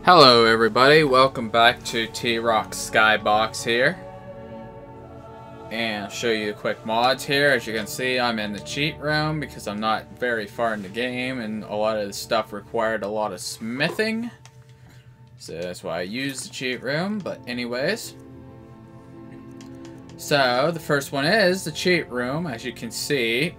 Hello everybody, welcome back to TROCK'S SkyBox here. And I'll show you the quick mods here. As you can see, I'm in the cheat room because I'm not very far in the game and a lot of the stuff required a lot of smithing. So that's why I use the cheat room, but anyways. So the first one is the cheat room, as you can see.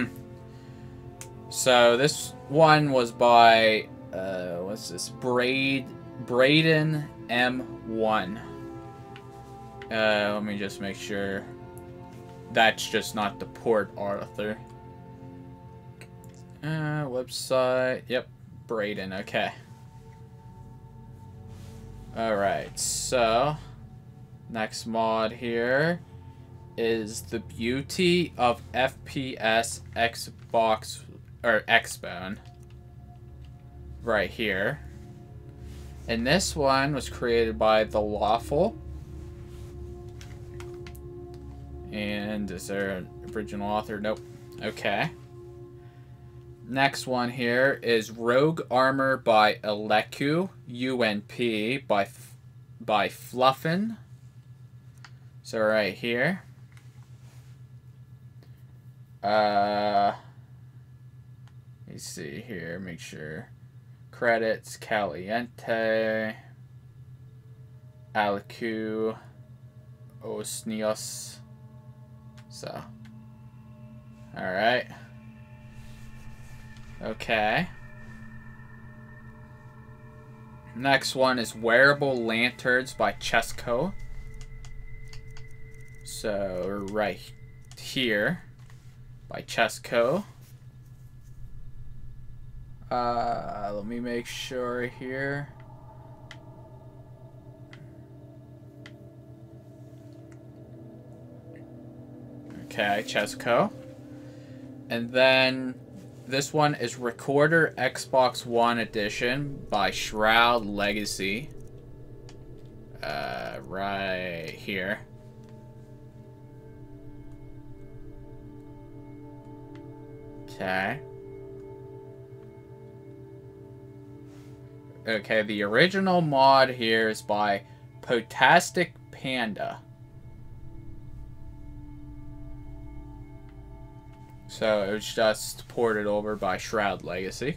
So this one was by, what's this, Braden M1. Let me just make sure that's just not the port author. Website, yep, Braden, okay. Alright, so next mod here is the beauty of FPS Xbox or xbone right here. And this one was created by thelawfull. And is there an original author? Nope. Okay. Next one here is Rogue Armor by Alecu-UNP by Fluffin. So right here. Let me see here, make sure. Credits, Caliente, Alecu, Osnios. So, alright. Okay. Next one is Wearable Lanterns by Chesko. So, right here by Chesko. Let me make sure here. Okay, Chesko. And then this one is Recorder Xbox One Edition by Shroudlegacy. Right here. Okay. Okay, the original mod here is by potasticpanda. So it was just ported over by Shroudlegacy.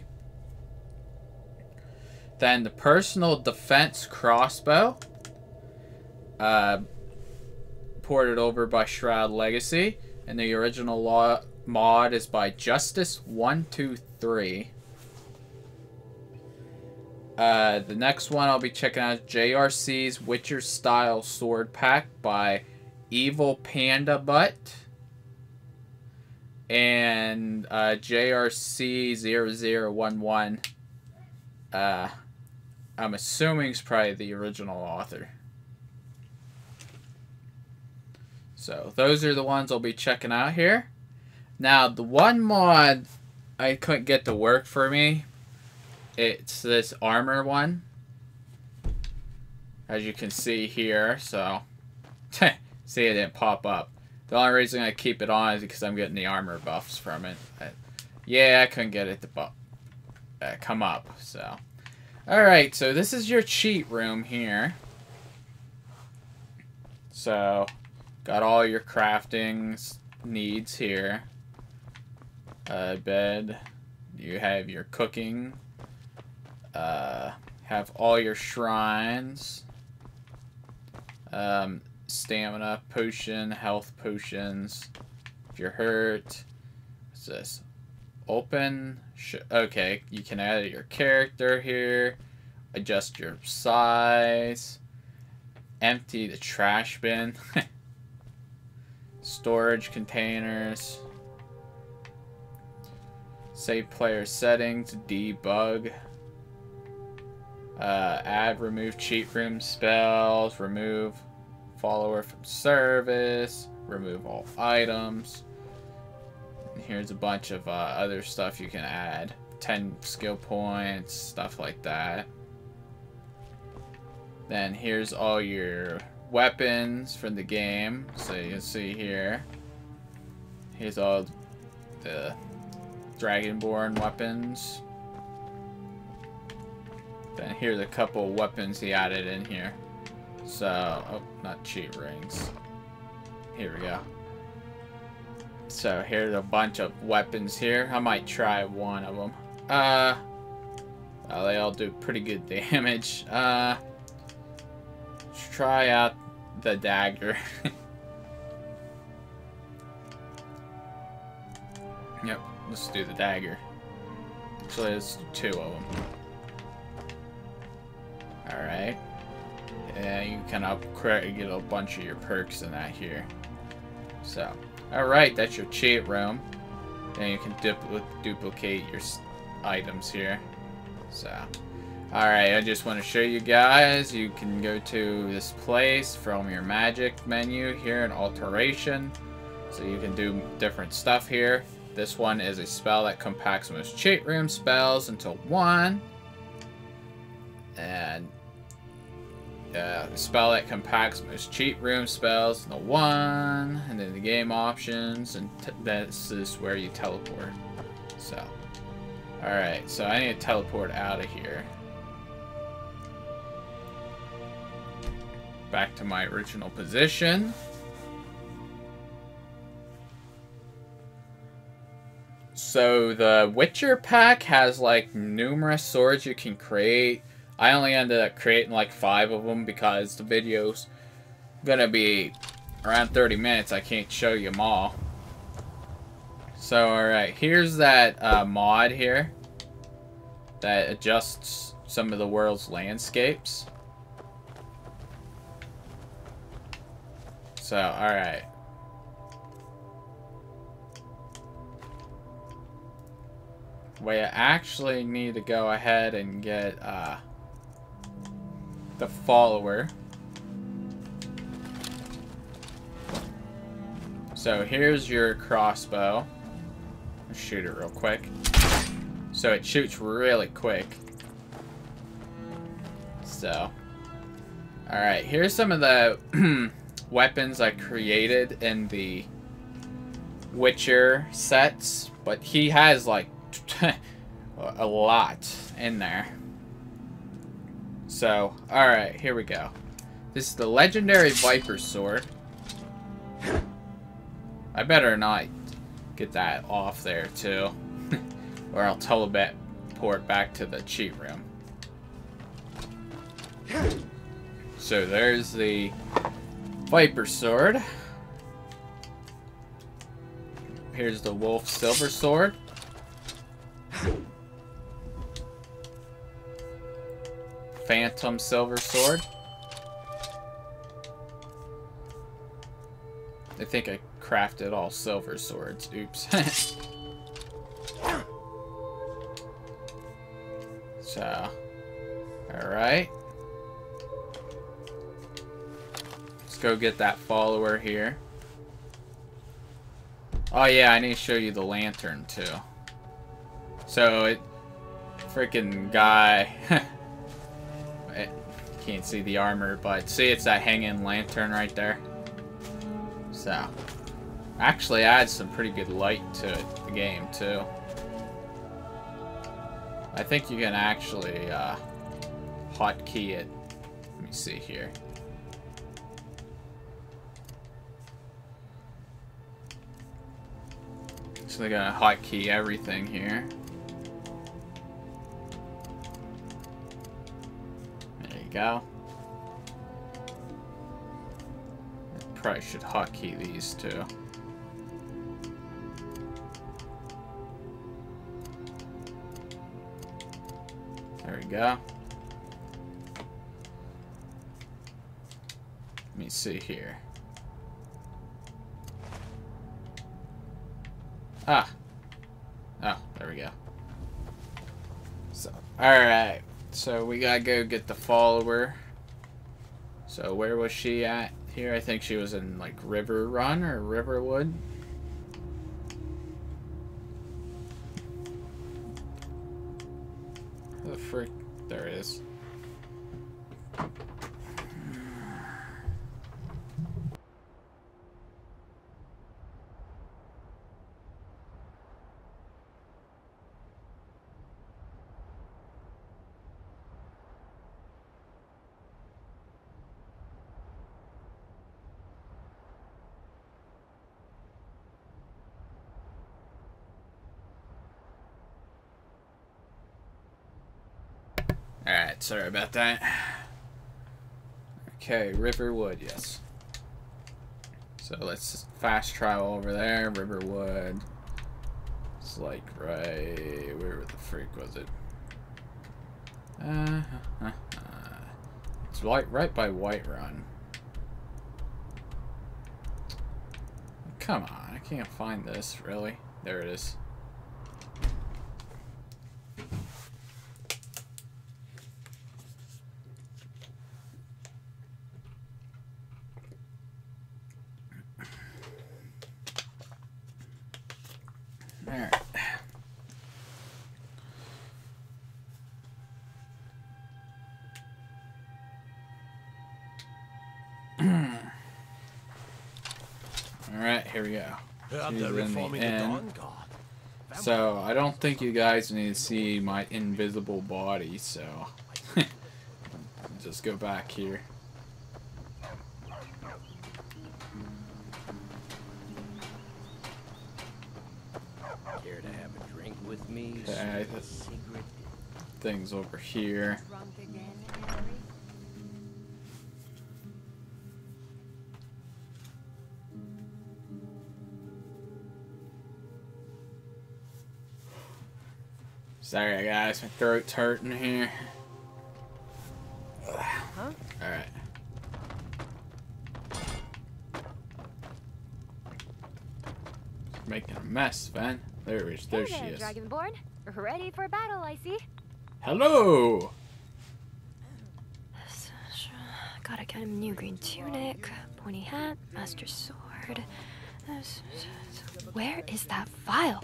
Then the personal Defense Crossbow, ported over by Shroudlegacy, and the original mod is by Justice123. The next one I'll be checking out is JRC's Witcher Style Sword Pack by EvilPandaButt. And JRC0011. I'm assuming it's probably the original author. So those are the ones I'll be checking out here. Now the one mod I couldn't get to work for me, it's this armor one, as you can see here. So see, it didn't pop up. The only reason I keep it on is because I'm getting the armor buffs from it. Yeah, I couldn't get it to come up. So, alright, so this is your cheat room here. So, got all your crafting needs here. Bed. You have your cooking. Have all your shrines. Stamina potion, health potions. If you're hurt, what's this? Open. Okay, you can add your character here. Adjust your size. Empty the trash bin. Storage containers. Save player settings. Debug. Add, remove cheat room spells. Remove follower from service. Remove all items. And here's a bunch of other stuff you can add. 10 skill points, stuff like that. Then here's all your weapons from the game. So you can see here. Here's all the Dragonborn weapons. Then here's a couple weapons he added in here. So, oh, not cheat rings. Here we go. So here's a bunch of weapons here. I might try one of them. Well, they all do pretty good damage. Let's try out the dagger. Yep, let's do the dagger. Actually, let's do 2 of them. Alright. Yeah, you can upgrade, get a bunch of your perks in that here. So, alright, that's your cheat room. And you can duplicate your items here. So, alright, I just want to show you guys. You can go to this place from your magic menu here in alteration. So you can do different stuff here. This one is a spell that compacts most cheat room spells into 1. And a spell that compacts most cheat room spells into 1. And then the game options, and this is where you teleport. So, alright, so I need to teleport out of here. Back to my original position. So the Witcher pack has like numerous swords you can create. I only ended up creating like 5 of them because the video's gonna be around 30 minutes. I can't show you them all. So alright, here's that mod here that adjusts some of the world's landscapes. So alright. We actually need to go ahead and get the follower. So here's your crossbow. Let's shoot it real quick. So it shoots really quick. So, alright, here's some of the weapons I created in the Witcher sets, but he has like a lot in there. So, alright, here we go. This is the legendary Viper Sword. I better not get that off there, too. Or I'll teleport back to the cheat room. So, there's the Viper Sword. Here's the Wolf Silver Sword. Phantom Silver Sword. I think I crafted all silver swords. Oops. So, alright. Let's go get that follower here. Oh yeah, I need to show you the lantern too. So it freaking guy I can't see the armor, but see it's that hanging lantern right there. So actually adds some pretty good light to the game too. I think you can actually hotkey it. Let me see here. So they're gonna hotkey everything here. There you go. I probably should hotkey these too. There we go. Let me see here. Ah. Oh, there we go. So, alright. So, we gotta go get the follower. So, where was she at here? I think she was in, like, River Run or Riverwood. Where the frick? There it is. Alright, sorry about that. Okay, Riverwood, yes. So let's just fast travel over there. Riverwood. It's like right... Where the freak was it? It's like right by Whiterun. Come on, I can't find this, really. There it is. Alright. Alright, here we go. She's in the inn. So, I don't think you guys need to see my invisible body, so... Just go back here. Care to have a drink with me? Okay, this thing's over here. Sorry guys, my throat's hurting here. Huh? Alright. Making a mess, Van. There she is. Dragonborn. Ready for battle, I see. Hello! Gotta get him a new green tunic, pointy hat, master sword. Where is that file?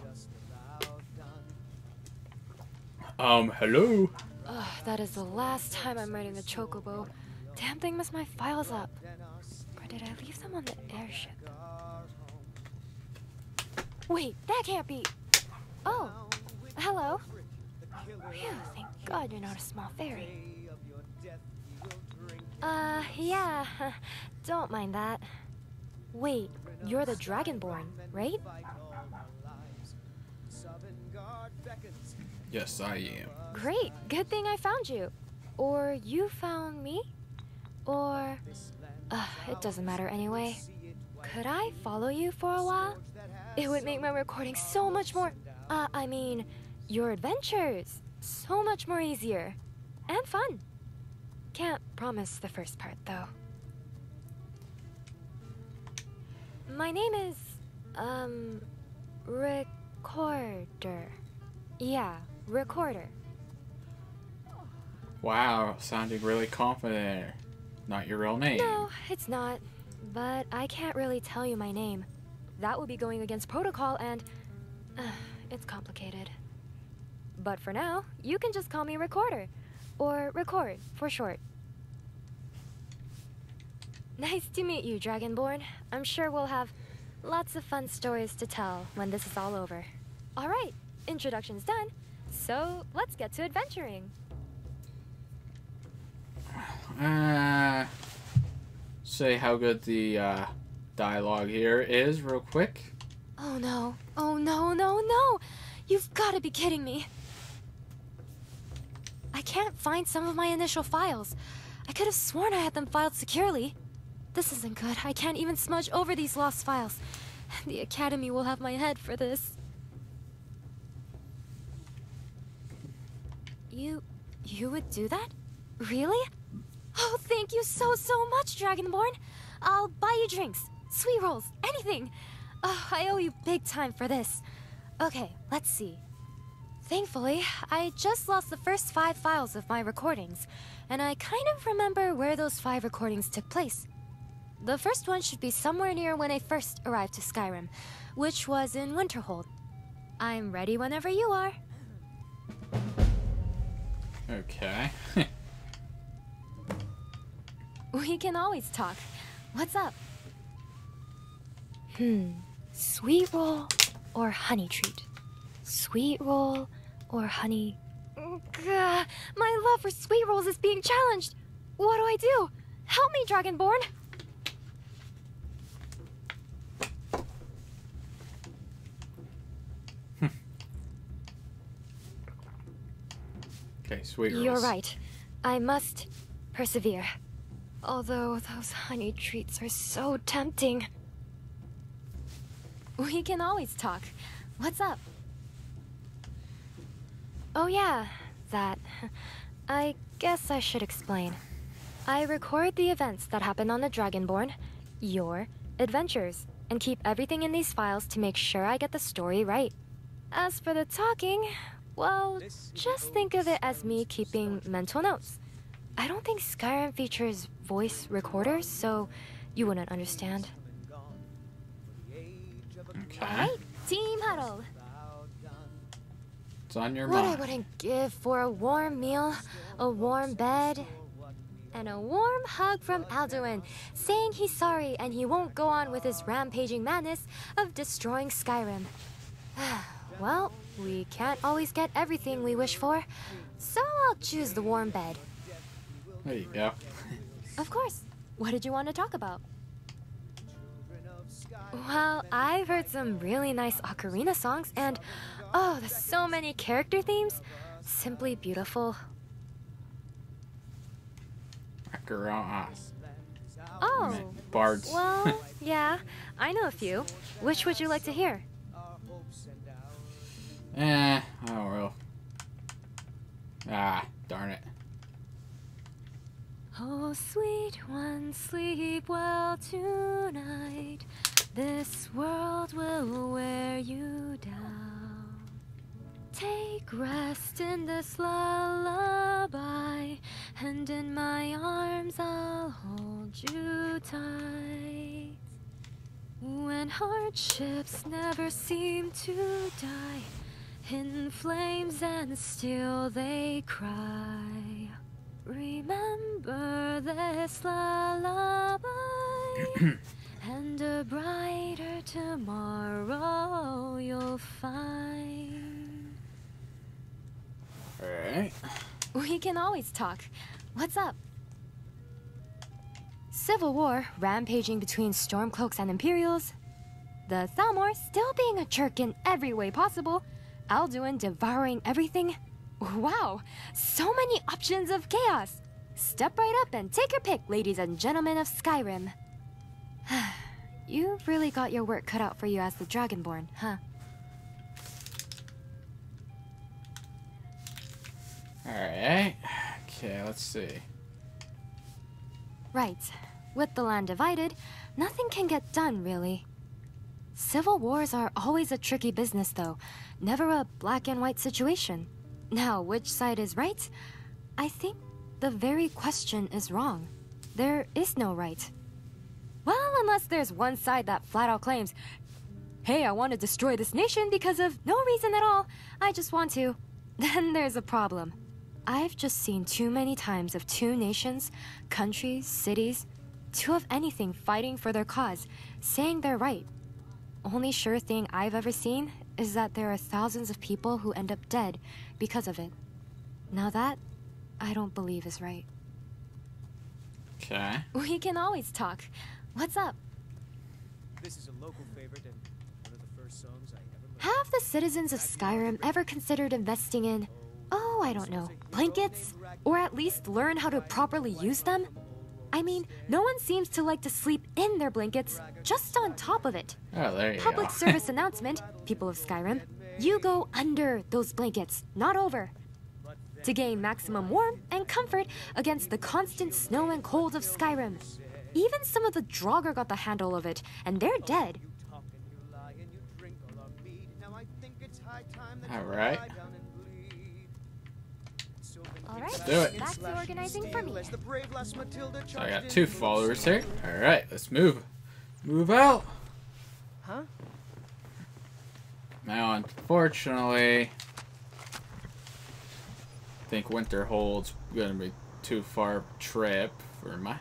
Hello? Ugh, that is the last time I'm riding the chocobo. Damn thing messed my files up. Or did I leave them on the airship? Wait, that can't be. Oh, hello. Phew, thank God you're not a small fairy. Yeah, don't mind that. Wait, you're the Dragonborn, right? Yes, I am. Great, good thing I found you. Or you found me? Or... it doesn't matter anyway. Could I follow you for a while? It would make my recording so much more... I mean, your adventures. So much more easier. And fun. Can't promise the first part, though. My name is... Recorder. Yeah, Recorder. Wow, sounding really confident. Not your real name. No, it's not. But I can't really tell you my name. That would be going against protocol and... it's complicated. But for now, you can just call me Recorder. Or Record, for short. Nice to meet you, Dragonborn. I'm sure we'll have lots of fun stories to tell when this is all over. Alright, introduction's done. So, let's get to adventuring. Say how good the dialogue here is real quick. Oh no. Oh no, no, no! You've got to be kidding me. I can't find some of my initial files. I could have sworn I had them filed securely. This isn't good. I can't even smudge over these lost files. The Academy will have my head for this. You would do that? Really? Oh, thank you so much, Dragonborn. I'll buy you drinks, sweet rolls, anything. Oh, I owe you big time for this. Okay, let's see. Thankfully, I just lost the first 5 files of my recordings, and I kind of remember where those 5 recordings took place. The first one should be somewhere near when I first arrived to Skyrim, which was in Winterhold. I'm ready whenever you are. Okay. We can always talk. What's up? Sweet roll or honey treat? Sweet roll or honey... Gah, my love for sweet rolls is being challenged. What do I do? Help me, Dragonborn. Okay, sweet rolls. You're right. I must persevere. Although those honey treats are so tempting. We can always talk. What's up? Oh yeah, that. I guess I should explain. I record the events that happen on the Dragonborn, your adventures, and keep everything in these files to make sure I get the story right. As for the talking, well, just think of it as me keeping mental notes. I don't think Skyrim features voice recorders, so you wouldn't understand. Okay. Alright, team huddle. It's on your What mind. I wouldn't give for a warm meal, a warm bed, and a warm hug from Alduin, saying he's sorry and he won't go on with his rampaging madness of destroying Skyrim. Well, we can't always get everything we wish for, so I'll choose the warm bed. There you go. Of course. What did you want to talk about? Well, I've heard some really nice ocarina songs, and oh, there's so many character themes. Simply beautiful. Macarons. Oh, Bards. well, yeah, I know a few. Which would you like to hear? I don't know. Ah, darn it. Oh, sweet one, sleep well tonight. This world will wear you down. Take rest in this lullaby, and in my arms I'll hold you tight. When hardships never seem to die, in flames and still they cry. Remember this lullaby, and a brighter tomorrow you'll find. Alright. We can always talk. What's up? Civil war rampaging between Stormcloaks and Imperials. The Thalmor still being a jerk in every way possible. Alduin devouring everything. Wow, so many options of chaos. Step right up and take your pick, ladies and gentlemen of Skyrim. You really got your work cut out for you as the Dragonborn, huh? Alright. Okay, let's see. Right. With the land divided, nothing can get done, really. Civil wars are always a tricky business, though. Never a black and white situation. Now, which side is right? I think the very question is wrong. There is no right. Well, unless there's one side that flat out claims, hey, I want to destroy this nation because of no reason at all, I just want to. Then there's a problem. I've just seen too many times of two nations, countries, cities, two of anything fighting for their cause, saying they're right. Only sure thing I've ever seen is that there are thousands of people who end up dead because of it. Now that, I don't believe is right. Okay. We can always talk. What's up? This is a local favorite and one of the first songs I ever learned. Have the citizens of Skyrim ever considered investing in, oh, I don't know, blankets? Or at least learn how to properly use them? I mean, no one seems to like to sleep in their blankets, just on top of it. Oh, there you Public go. service announcement, people of Skyrim. You go under those blankets, not over. To gain maximum warmth and comfort against the constant snow and cold of Skyrim. Even some of the Draugr got the handle of it, and they're dead. Alright. Alright, do it. back to organizing for me. So I got 2 followers here. Alright, let's move. Move out. Huh? Now, unfortunately, I think Winterhold's gonna be too far a trip for my...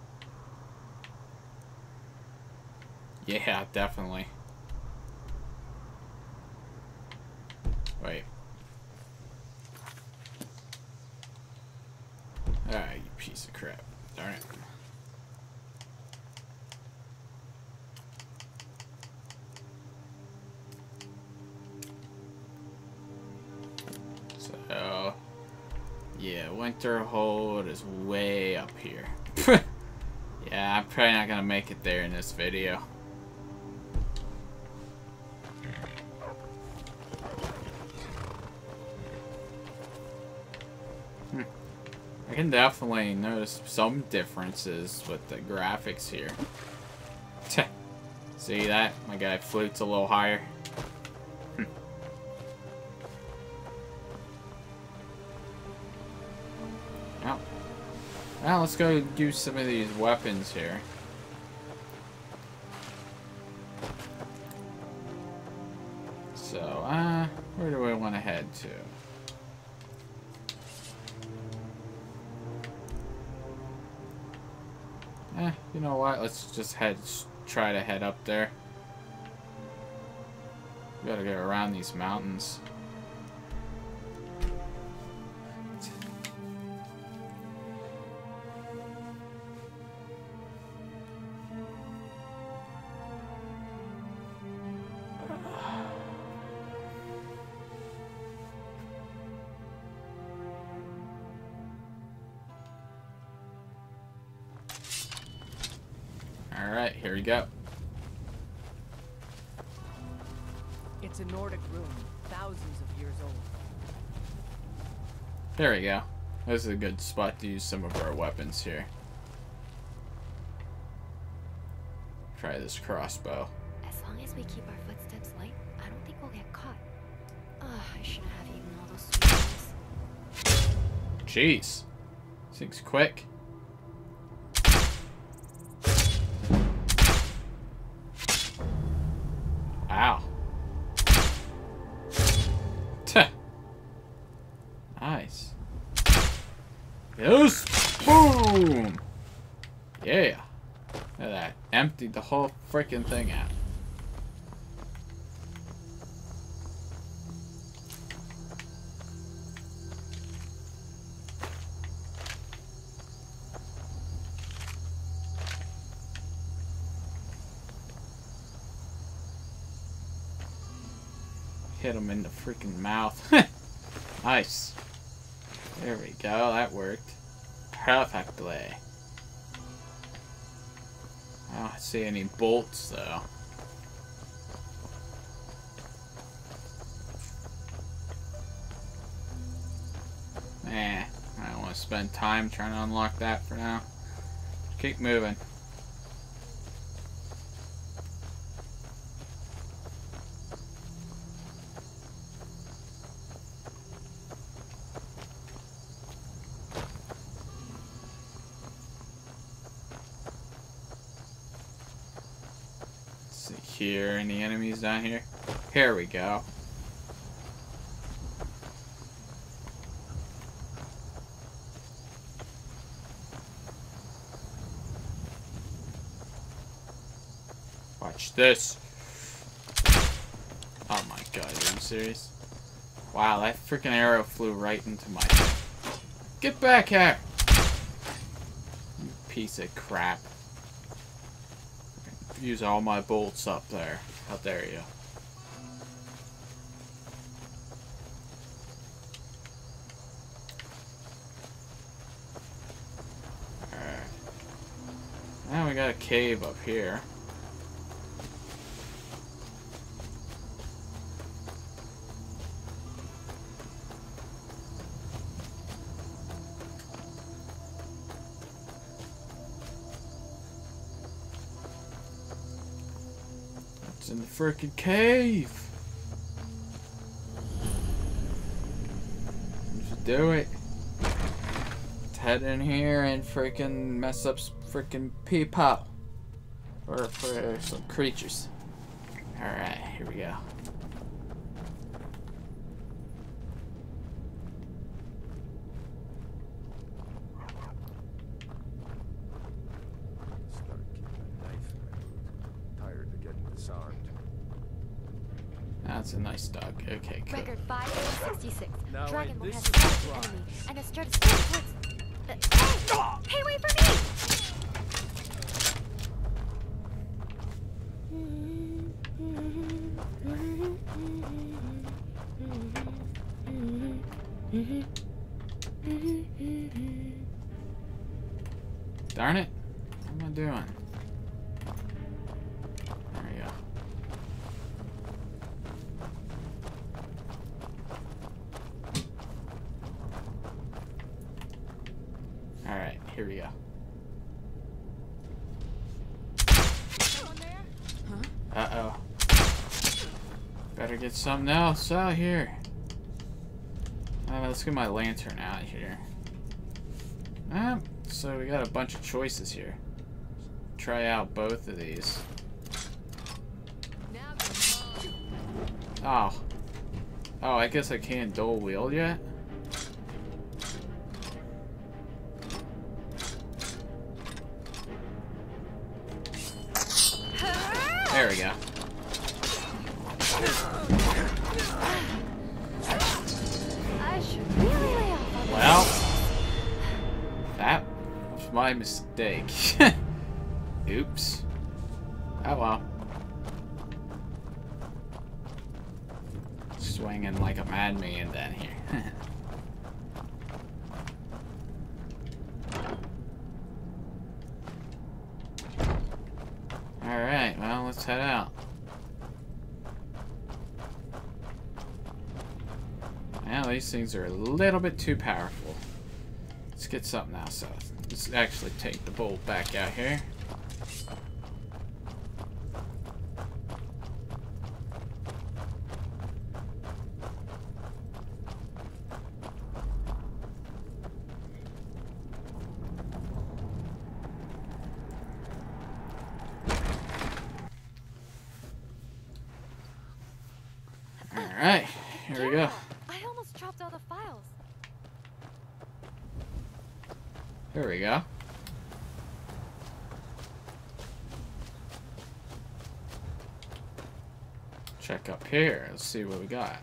Yeah, definitely. Wait. Ah, you piece of crap. Darn it. So, Yeah, winter hold is way up here. Yeah, I'm probably not gonna make it there in this video. I can definitely notice some differences with the graphics here. See that? My guy flutes a little higher. Now let's go use some of these weapons here. So, where do I want to head to? You know what? Let's just try to head up there. We gotta go around these mountains. Alright, here we go. It's a Nordic room, thousands of years old. There we go. This is a good spot to use some of our weapons here. Try this crossbow. As long as we keep our footsteps light, I don't think we'll get caught. Ugh, I shouldn't have eaten all those sweet things. Jeez. Things quick. Wow. Nice. Yes. Boom. Yeah. Look at that. Emptied the whole freaking thing out. Hit him in the freaking mouth. Nice. There we go. That worked perfectly. I don't see any bolts though. I don't want to spend time trying to unlock that for now. Keep moving. Here, any enemies down here? Here we go. Watch this. Oh my god, are you serious? Wow, that freaking arrow flew right into my head. Get back here! You piece of crap. Use all my bolts up there. How dare you? Alright. Now we got a cave up here. In the frickin' cave. Just do it. Let's head in here and frickin' mess up frickin' people. Or for some creatures. Alright, here we go. That's a nice dog. Okay, cool. Record 566. Now, Dragonborn this has is attacked the right. enemy and has started swimming towards. Hey, wait for me! Darn it. What am I doing? There we go. Alright, here we go. Uh-oh. Better get something else out here. Let's get my lantern out here. So we got a bunch of choices here. Try out both of these. Oh. Oh, I guess I can't dual wield yet? There we go. I should really lay off on Well, that was my mistake. Oops. Oh well. Swinging like a madman down here. Alright, well, let's head out. Now, these things are a little bit too powerful. Let's get something else out. Let's actually take the bolt back out here. Alright, here we go. I almost dropped all the files. There we go. Check up here. Let's see what we got.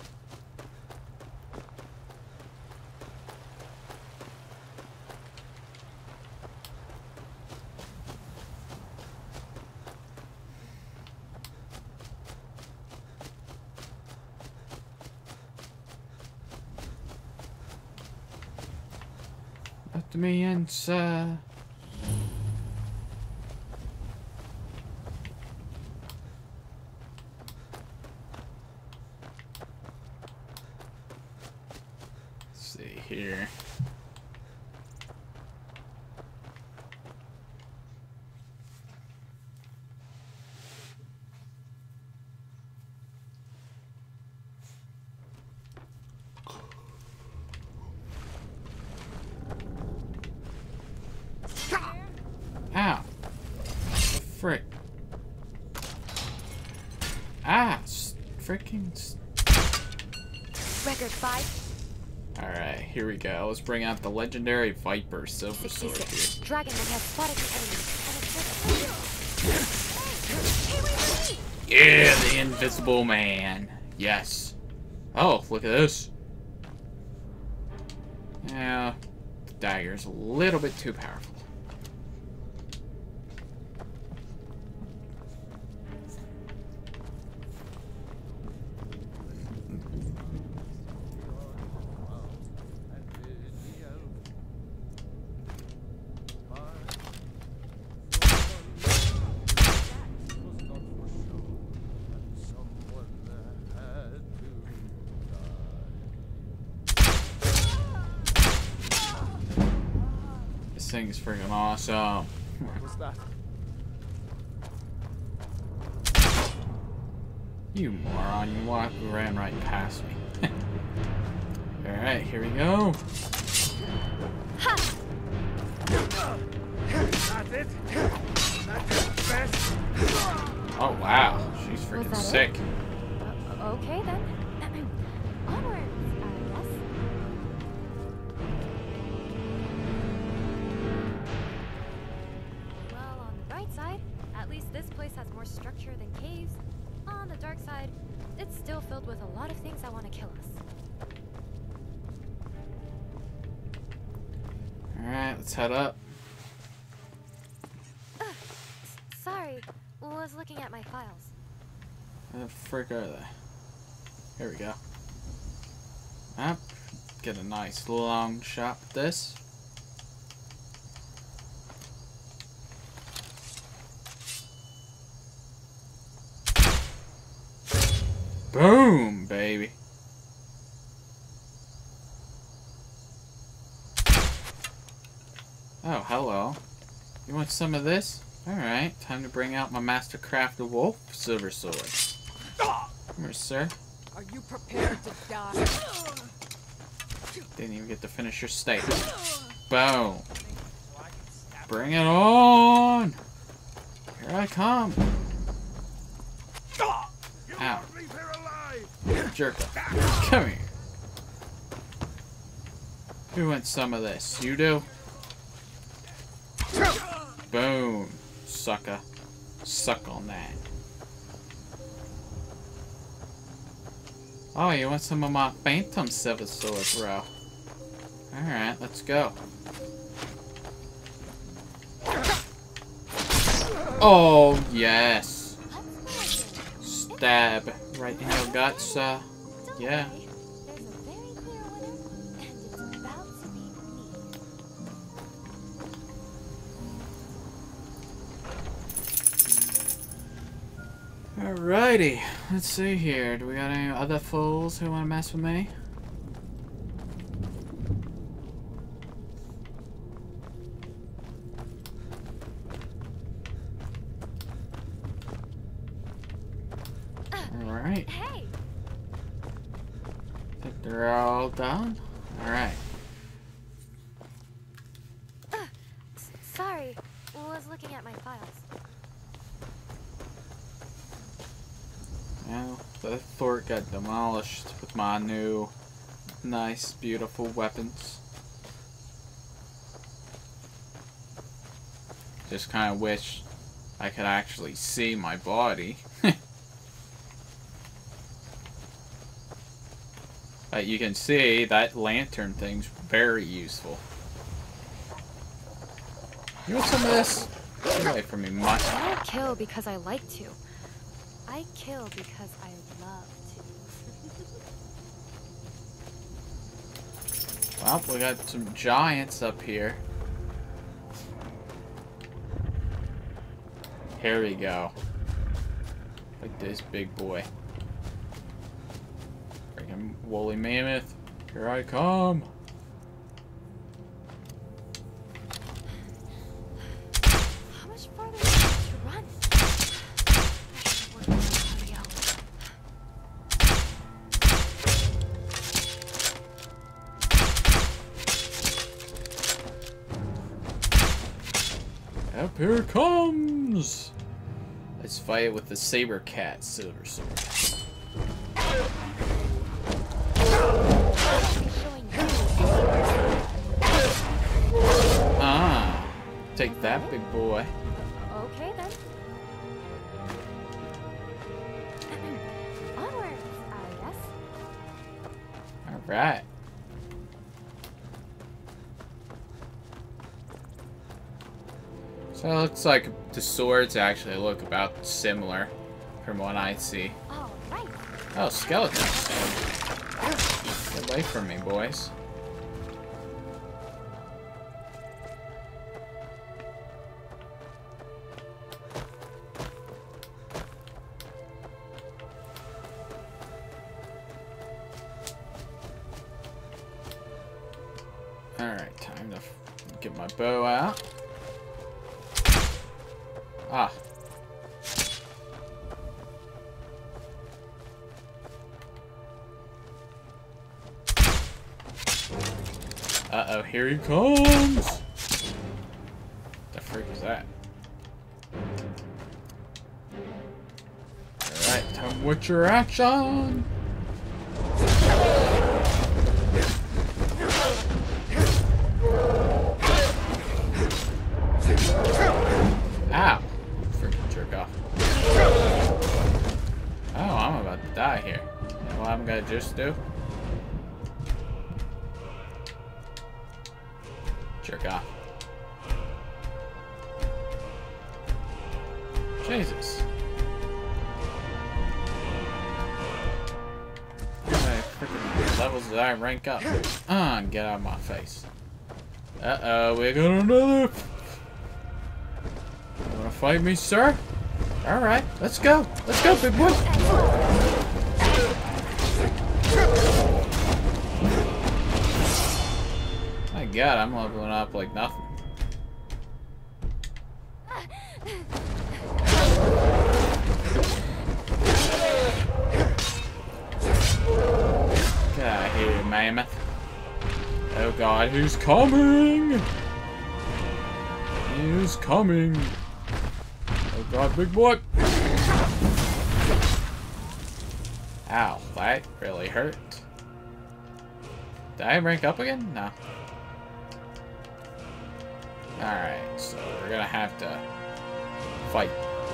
Let me inside. Let's see here. Ow. Frick. Ah, freaking. Record 5. Alright, here we go. Let's bring out the legendary Viper Silver Sword 66. here. Dragon that has spotted the enemy. Yeah, the Invisible Man. Yes. Oh, look at this. Yeah, the dagger's a little bit too powerful. This thing's freaking awesome. What was that? You moron, you ran right past me. Alright, here we go. That's it? That's the best? Oh wow, she's freaking that sick. Okay then. Onwards, I guess. Well, on the bright side, at least this place has more structure than caves. On the dark side, it's still filled with a lot of things that want to kill us. Alright, let's head up. Sorry, was looking at my files. Where the frick are they? Here we go. Up. get a nice long shot with this. Boom, baby. Oh, hello. You want some of this? Alright, time to bring out my Mastercraft Wolf Silver Sword. Come here, sir. Are you prepared to die? Didn't even get to finish your steak. Boom. Bring it on! Here I come. Ow. Jerk off. Come here. Who wants some of this? You do? Boom. Sucker. Suck on that. Oh, you want some of my Phantom Silver Sword, bro? Alright, let's go. Oh, yes. Stab. Right in your guts, yeah. There's a very clear winner, and it's about to be me. Alrighty. Let's see here. Do we got any other fools who want to mess with me? Alright. Hey! I think they're all done. Alright. Sorry, was looking at my files. Well, the fort got demolished with my new, nice, beautiful weapons. Just kind of wish I could actually see my body. But you can see that lantern thing's very useful. You want some of this? Get away from me, mutt. I don't kill because I like to. I kill because I love to. Well, we got some giants up here. Here we go. Like this big boy. Freaking woolly mammoth. Here I come. How much farther do I have to run? I should work on somebody else. Up here it comes. Let's fight it with the saber cat silver sword. Ah, take that, big boy. Okay then. Onwards, I guess. All right. So it looks like the swords actually look about similar from what I see. All right. Oh, skeletons. Get away from me, boys. Alright, time to get my bow out. Ah. Uh-oh, here he comes! The freak is that? Alright, tell me what your action! Ow! Freaking jerk off. Oh, I'm about to die here. You know what I'm gonna just do? Jerk off. Jesus. My freaking levels did I rank up? Get out of my face. Uh-oh, we got another. You wanna fight me, sir? Alright, let's go. Let's go, big boy. My god, I'm leveling up like nothing. Get out of here, mammoth. Oh god, who's coming? He's coming. Oh god, big boy. Ow, that really hurt. Did I rank up again? No. Alright, so we're gonna have to fight.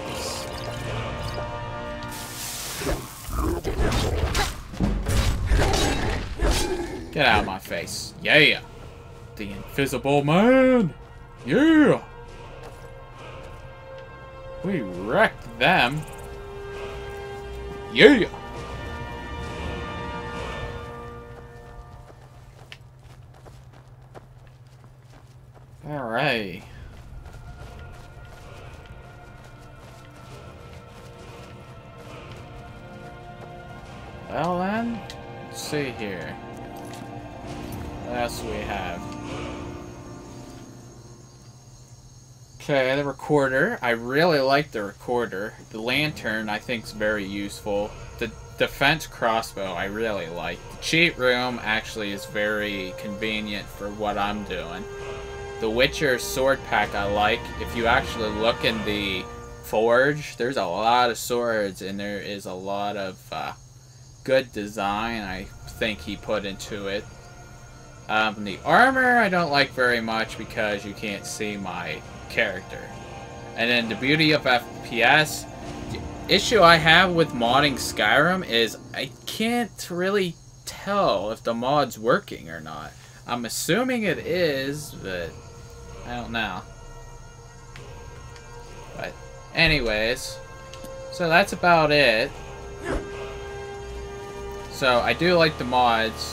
Get out of my face. Yeah! The invisible man! Yeah! We wrecked them. Yeah! Alright. Well then, let's see here. What else do we have? Okay, the recorder. I really like the recorder. The lantern I think is very useful. The Defense Crossbow I really like. The cheat room actually is very convenient for what I'm doing. The Witcher sword pack I like. If you actually look in the forge, there's a lot of swords and there is a lot of good design I think he put into it. The armor I don't like very much because you can't see my character. And then the beauty of FPS, the issue I have with modding Skyrim is I can't really tell if the mod's working or not. I'm assuming it is, but I don't know. But anyways, so that's about it. So I do like the mods.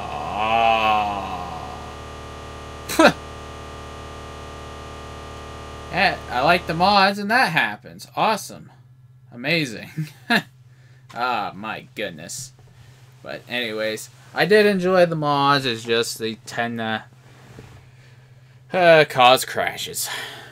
Yeah, I like the mods and that happens. Awesome. Amazing. Ah, my goodness. But anyways, I did enjoy the mods. It's just they tend to cause crashes.